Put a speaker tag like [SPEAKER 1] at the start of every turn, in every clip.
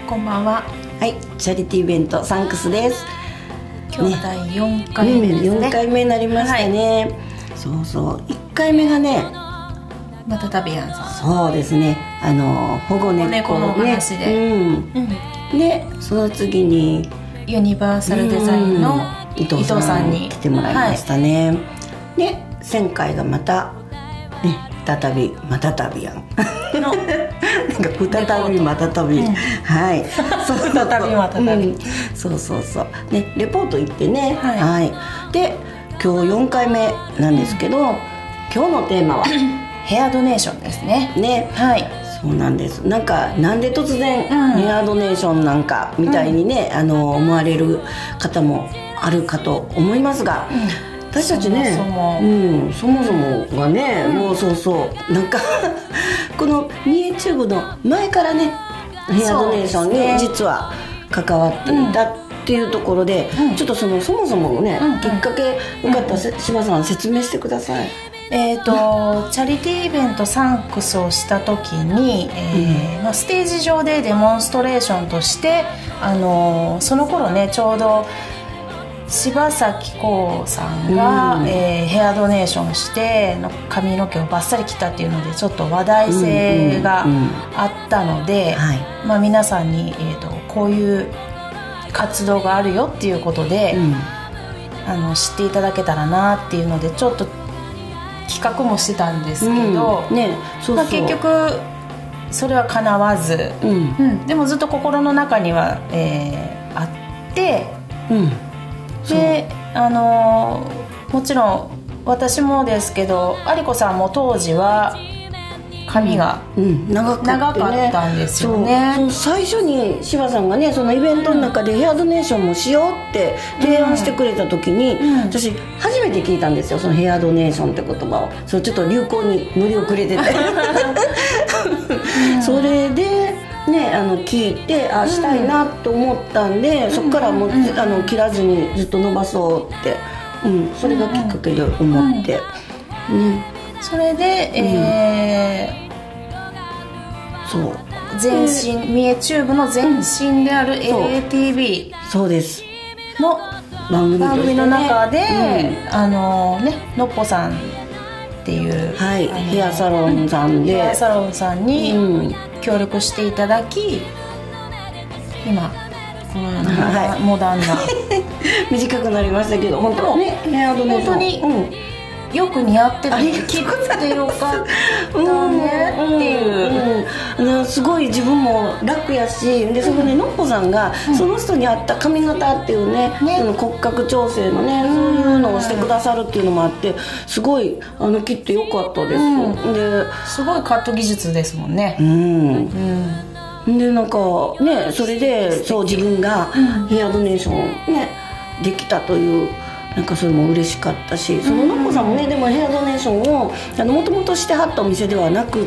[SPEAKER 1] こんばんは。
[SPEAKER 2] はい、チャリティーイベントサンクスです。
[SPEAKER 1] 今日第4回目ですね。
[SPEAKER 2] 4回目になりましたね、そうそう、1回目がね、
[SPEAKER 1] またたびやんさん、
[SPEAKER 2] そうですね、保護猫
[SPEAKER 1] の話で、
[SPEAKER 2] で、その次に
[SPEAKER 1] ユニバーサルデザインの伊藤さんに
[SPEAKER 2] 来てもらいましたね、で、1000回がまたね、再びまたたびやんなんか再びまたたび、はい、
[SPEAKER 1] 再びまたたび、
[SPEAKER 2] そうそうそうね、レポート行ってね、はい、で今日4回目なんですけど、今日のテーマは
[SPEAKER 1] ヘアドネーションですね。はい、
[SPEAKER 2] そうなんです。なんで突然ヘアドネーションなんかみたいにね、思われる方もあるかと思いますが、私たちね、そもそもがね、もうそうなんかこのミエチューブの前からね、ヘアドネーションに実は関わっていたっていうところで、ちょっとそもそものね、きっかけよかったら柴さん説明してください。
[SPEAKER 1] チャリティーイベントサンクスをした時に、ステージ上でデモンストレーションとして、その頃ね、ちょうど柴咲コウさんが、ヘアドネーションして髪の毛をバッサリ切ったっていうのでちょっと話題性があったので、皆さんに、こういう活動があるよっていうことで、知っていただけたらなっていうのでちょっと企画もしてたんですけど、結局それは叶わず、でもずっと心の中には、あって、でもちろん私もですけど、有子さんも当時は髪が長かったんですよね。
[SPEAKER 2] 最初に柴さんがね、そのイベントの中でヘアドネーションもしようって提案してくれた時に、私初めて聞いたんですよ、そのヘアドネーションって言葉を。それちょっと流行に乗り遅れててそれでね、聞いてしたいなと思ったんで、そこからもう切らずにずっと伸ばそうって、それがきっかけで思って、
[SPEAKER 1] それで、
[SPEAKER 2] そう
[SPEAKER 1] 前身ミエチューブの前身である LATV の番組の中で、のっぽさんっていう、
[SPEAKER 2] ヘアサロンさんで、
[SPEAKER 1] ヘアサロンさんに協力していただき、今このようなモダンな
[SPEAKER 2] 短くなりましたけど、本当ね、ヘアドネーション
[SPEAKER 1] 本当によく似合ってる、切ってよかったねっていう、
[SPEAKER 2] すごい自分も楽やし、でそこでのっぽさんがその人に合った髪型っていうね、骨格調整のね、そういうのをしてくださるっていうのもあって、すごい切ってよかったです。
[SPEAKER 1] ですごいカット技術ですもんね。
[SPEAKER 2] でなんかね、それでそう自分がヘアドネーションねできたという、なんかそれも嬉しかったし、そののっぽさんもね、でもヘアドネーションをもともとしてはったお店ではなくって、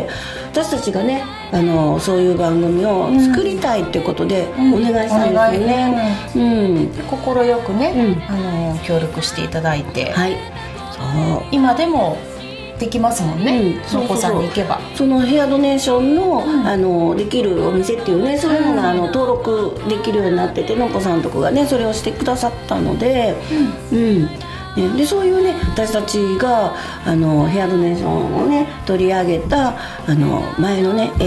[SPEAKER 2] 私たちがね、そういう番組を作りたいってことでお願いしたんですよね。
[SPEAKER 1] 快くね、協力していただいて、
[SPEAKER 2] そう
[SPEAKER 1] 今でもできますもんね、のっぽさんに行けば。
[SPEAKER 2] そのヘアドネーションの、できるお店っていうね、そういうのが登録できるようになってて、のっぽさんとかがねそれをしてくださったので、でそういうね、私たちがヘアドネーションをね取り上げた前のね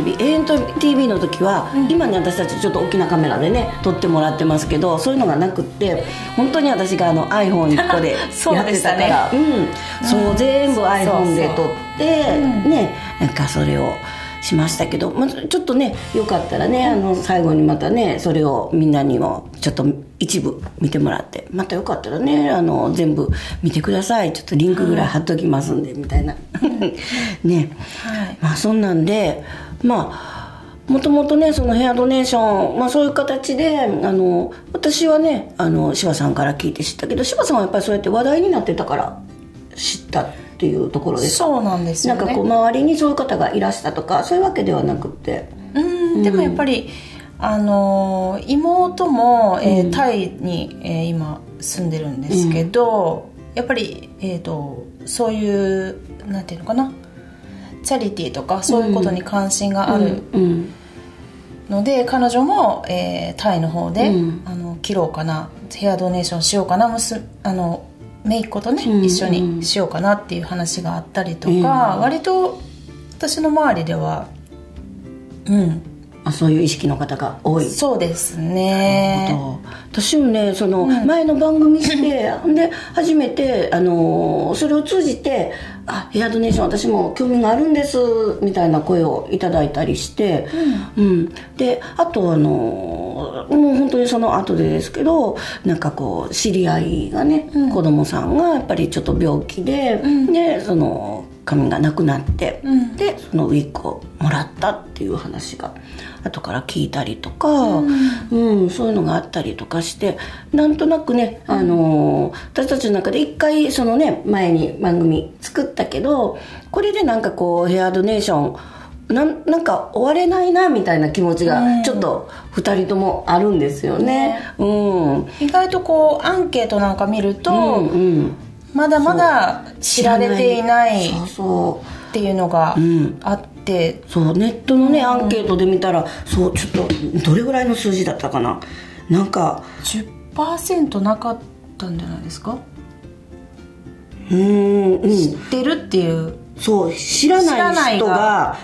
[SPEAKER 2] ANTV の時は、今ね私たちちょっと大きなカメラでね撮ってもらってますけど、そういうのがなくって、本当に私がiPhone1 個でやってたからそう全部 iPhone で撮ってね、なんかそれをしましたけど、ちょっとねよかったらね、最後にまたねそれをみんなにもちょっと一部見てもらって、またよかったらね全部見てください、ちょっとリンクぐらい貼っときますんでみたいなね、そんなんでもともとね、そのヘアドネーション、そういう形で私はね柴さんから聞いて知ったけど、柴さんはやっぱりそうやって話題になってたから知ったっていうところですか？
[SPEAKER 1] そうなんですよね。
[SPEAKER 2] なんかこう周りにそういう方がいらしたとかそういうわけではなくて、
[SPEAKER 1] でもやっぱり妹も、タイに、今住んでるんですけど、やっぱり、そういうなんていうのかな、チャリティーとかそういうことに関心があるので彼女も、タイの方で、切ろうかな、ヘアドネーションしようかな、姪っ子とね、一緒にしようかなっていう話があったりとか、割と私の周りでは
[SPEAKER 2] そういう意識の方が多い。
[SPEAKER 1] そうですね。
[SPEAKER 2] なるほど。私もねその前の番組して、で初めてそれを通じてヘアドネーション私も興味があるんですみたいな声をいただいたりして、であともう本当にその後でですけど、なんかこう知り合いがね、子供さんがやっぱりちょっと病気で、でその髪がなくなって、でそのウィッグをもらったっていう話が後から聞いたりとか、そういうのがあったりとかして、なんとなくね、私たちの中で一回そのね前に番組作ったけど、これでなんかこうヘアドネーションなんか終われないなみたいな気持ちがちょっと2人ともあるんですよね。
[SPEAKER 1] 意外とこうアンケートなんか見ると、まだまだ知られていないっていうのがあって、
[SPEAKER 2] そうネットのねアンケートで見たら、そうちょっとどれぐらいの数字だったかな、なんか
[SPEAKER 1] 10% なかったんじゃないですか。知ってるっていう、
[SPEAKER 2] そう知らない人が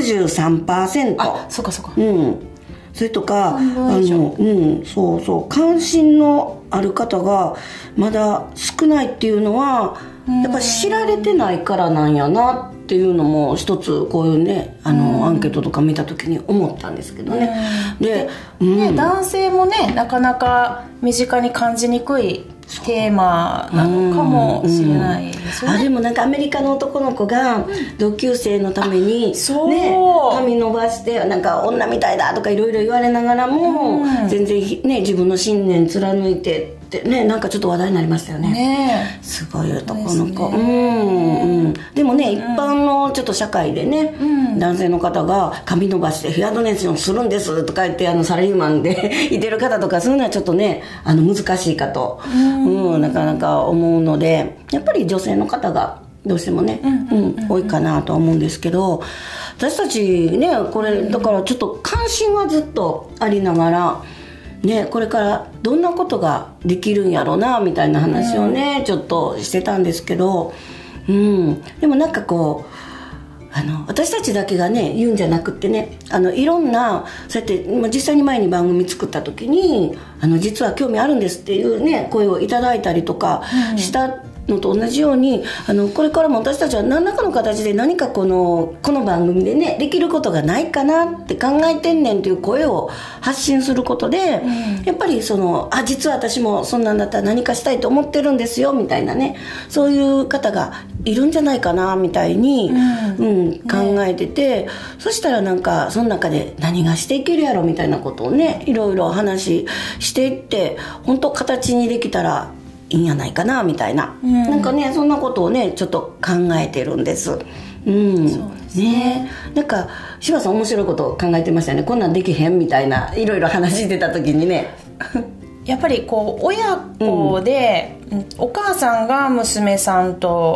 [SPEAKER 2] 63%。
[SPEAKER 1] そうかそうか。
[SPEAKER 2] それとかそう関心のある方がまだ少ないっていうのは、やっぱ知られてないからなんやなっていうのも一つこういうねアンケートとか見た時に思ったんですけどね。で
[SPEAKER 1] 男性もねなかなか身近に感じにくいテーマなのかもしれないですよね。
[SPEAKER 2] でもなんかアメリカの男の子が同級生のために、髪伸ばしてなんか女みたいだとかいろいろ言われながらも、全然ね自分の信念貫いてってね、なんかちょっと話題になりましたよね。すごい男の子。でもね、一般のちょっと社会でね、男性の方が髪伸ばしてヘアドネーションするんですとか言ってサラリーマンでいてる方とかそういうのはちょっとね難しいかと、なかなか思うので、やっぱり女性の方がどうしてもね、多いかなとは思うんですけど、私たちねこれだからちょっと関心はずっとありながらね、これからどんなことができるんやろうなみたいな話をね、ちょっとしてたんですけど、でもなんかこう私たちだけがね言うんじゃなくってね、いろんなそうやって実際に前に番組作った時に実は興味あるんですっていうね声をいただいたりとかしたのと同じように、これからも私たちは何らかの形で何かこの番組でねできることがないかなって考えてんねんという声を発信することで、やっぱり実は私もそんなんだったら何かしたいと思ってるんですよみたいなね、そういう方がいるんじゃないかなみたいに、考えてて、そしたらなんかその中で何がしていけるやろみたいなことをねいろいろ話していって、本当形にできたらいいんやないかなみたいな、なんかねそんなことをねちょっと考えてるんです。そうですね。なんか柴さん面白いことを考えてましたね。こんなんできへんみたいないろいろ話してた時にね
[SPEAKER 1] やっぱりこう親子で、お母さんが娘さんと、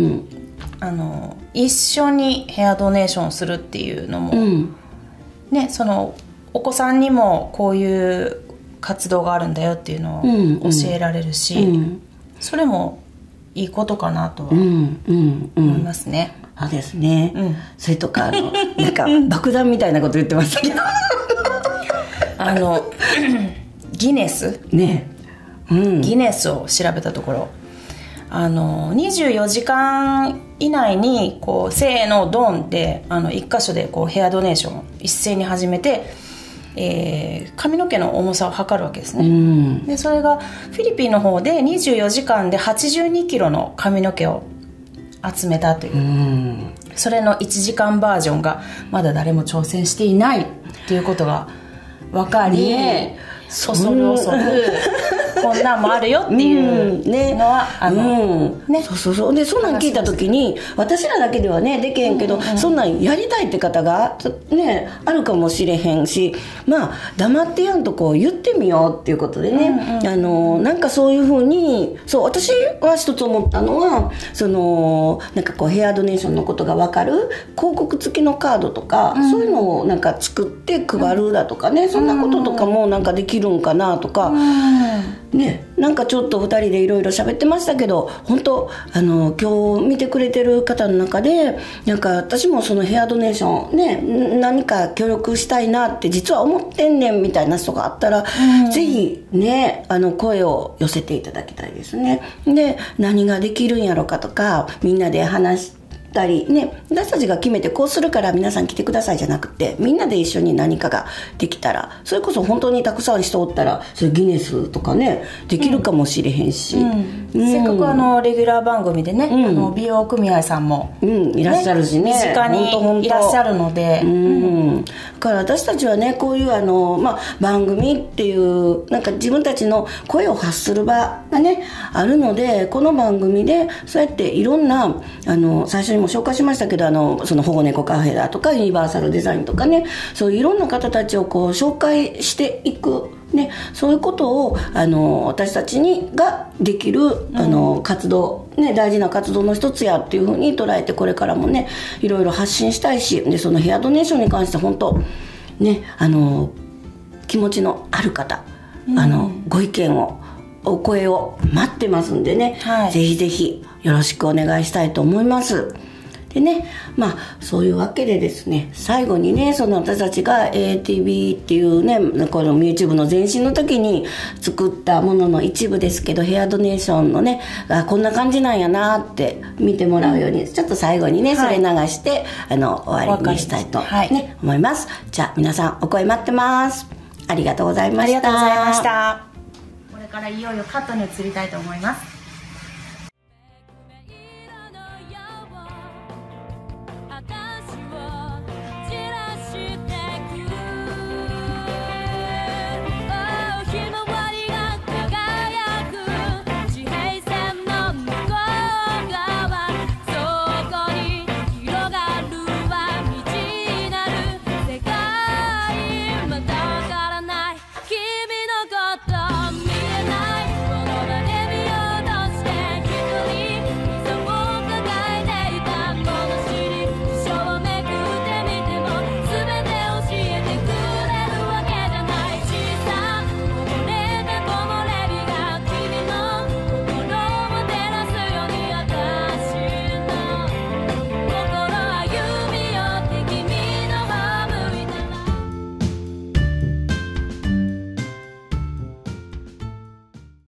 [SPEAKER 1] 一緒にヘアドネーションするっていうのも、ね、そのお子さんにもこういう活動があるんだよっていうのを教えられるし、それもいいことかなとは思いますね。
[SPEAKER 2] そうですね、それとかなんか爆弾みたいなこと言ってましたけど
[SPEAKER 1] ギネス、ギネスを調べたところ24時間以内にこうせーのドンって1箇所でこうヘアドネーションを一斉に始めて、髪の毛の重さを測るわけですね、でそれがフィリピンの方で24時間で82キロの髪の毛を集めたという、それの1時間バージョンがまだ誰も挑戦していないっていうことが分かり、恐る恐るこんなんもあるよっていうのは、
[SPEAKER 2] そうで、そんなん聞いた時に私らだけではねできへんけど、そんなんやりたいって方がねあるかもしれへんし、まあ黙ってやんとこう言ってみようっていうことでね、なんかそういうふうに、そう私は一つ思ったのは、なんかこうヘアドネーションのことが分かる広告付きのカードとか、そういうのをなんか作って配るだとかね、そんなこととかもなんかできるんかなとか、ね、なんかちょっと2人でいろいろ喋ってましたけど、本当今日見てくれてる方の中でなんか私もそのヘアドネーションね何か協力したいなって実は思ってんねんみたいな人があったら、ぜひね声を寄せていただきたいですね。で何ができるんやろかとか、みんなで話したりね、私たちが決めてこうするから皆さん来てくださいじゃなくて、みんなで一緒に何かができたら、それこそ本当にたくさん人おったらそれギネスとかねできるかもしれへんし、
[SPEAKER 1] せっかくレギュラー番組でね、美容組合さんも、
[SPEAKER 2] いらっしゃるしね、
[SPEAKER 1] 身近にいらっしゃるので、
[SPEAKER 2] だから私たちはねこういう番組っていうなんか自分たちの声を発する場がねあるので、この番組でそうやっていろんな最初にも紹介しましたけどその保護猫カフェだとかユニバーサルデザインとかね、そういういろんな方たちをこう紹介していくね、そういうことを私たちができる活動、ね、大事な活動の一つやっていうふうに捉えて、これからもねいろいろ発信したいし、でそのヘアドネーションに関して本当ね気持ちのある方、ご意見をお声を待ってますんでね、ぜひぜひよろしくお願いしたいと思います。でね、そういうわけでですね、最後にね私たちが ATB っていうねこの YouTube の前身の時に作ったものの一部ですけど、ヘアドネーションのねこんな感じなんやなって見てもらうように、ちょっと最後にねそれ流して終わりにしたいと、思います。じゃあ皆さんお声待ってます。ありがとうございました。
[SPEAKER 1] ありがとうございました。これからいよいよカットに移りたいと思います。